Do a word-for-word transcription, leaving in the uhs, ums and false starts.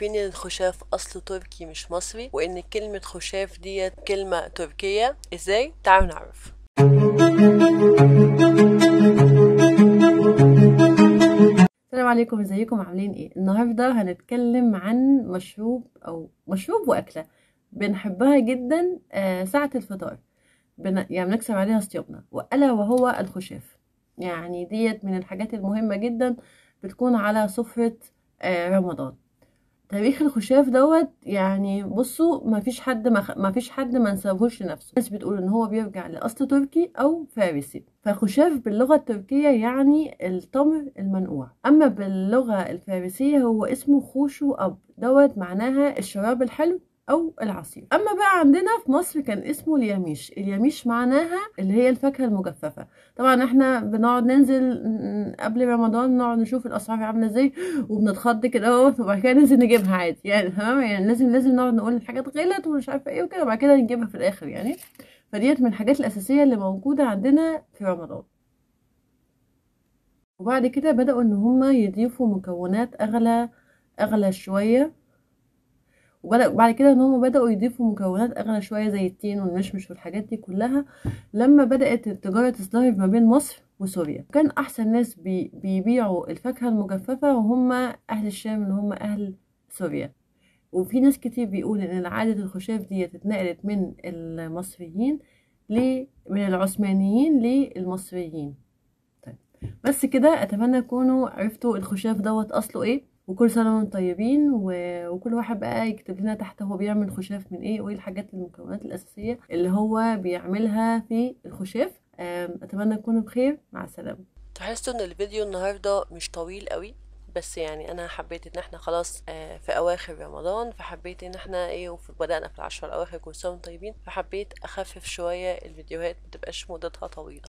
عارفين ان الخشاف اصله تركي مش مصري، وان كلمة خشاف ديت كلمة تركية؟ ازاي؟ تعالوا نعرف. السلام عليكم، ازيكم؟ عاملين ايه؟ النهارده هنتكلم عن مشروب او مشروب واكله بنحبها جدا آه ساعه الفطار. بن... يعني بنكسر عليها صيامنا، والا وهو الخشاف. يعني ديت من الحاجات المهمه جدا بتكون على سفره آه رمضان. تاريخ الخشاف دوت يعني بصوا ما فيش حد ما, خ... ما فيش حد ما نسبهوش لنفسه. الناس بتقول ان هو بيرجع لاصل تركي او فارسي. فخشاف باللغه التركيه يعني التمر المنقوع، اما باللغه الفارسيه هو اسمه خوشو اب، دوت معناها الشراب الحلو او العصير. اما بقى عندنا في مصر كان اسمه اليميش. اليميش معناها اللي هي الفاكهه المجففه. طبعا احنا بنقعد ننزل قبل رمضان نقعد نشوف الاسعار عامله ازاي وبنتخض كده اهو، وبعد كده ننزل نجيبها عادي يعني. تمام، يعني لازم لازم نقعد نقول الحاجات غلط ومش عارفه ايه وكده، وبعد كده نجيبها في الاخر يعني. فديت من الحاجات الاساسيه اللي موجوده عندنا في رمضان. وبعد كده بداوا ان هما يضيفوا مكونات اغلى اغلى شويه. وبدأ بعد كده ان هم بدأوا يضيفوا مكونات اغلى شوية زي التين والمشمش والحاجات دي كلها لما بدأت التجارة تزدهر ما بين مصر وسوريا. كان احسن ناس بي بيبيعوا الفاكهة المجففة وهم اهل الشام، اللي هم اهل سوريا. وفي ناس كتير بيقول ان عادة الخشاف دي اتنقلت من المصريين ل من العثمانيين للمصريين. طيب، بس كده اتمنى تكونوا عرفتوا الخشاف دوت اصله ايه. وكل سنه وانتم طيبين، و... وكل واحد بقى يكتب لنا تحت هو بيعمل خشاف من ايه، وايه الحاجات المكونات الاساسيه اللي هو بيعملها في الخشاف. أم، اتمنى تكونوا بخير. مع السلامه. تحسوا ان الفيديو النهاردة مش طويل قوي، بس يعني انا حبيت ان احنا خلاص آه، في اواخر رمضان، فحبيت ان احنا ايه وفي بدأنا في العشرة الاواخر، كل سنة وانتم طيبين، فحبيت اخفف شوية الفيديوهات متبقاش مدتها طويلة.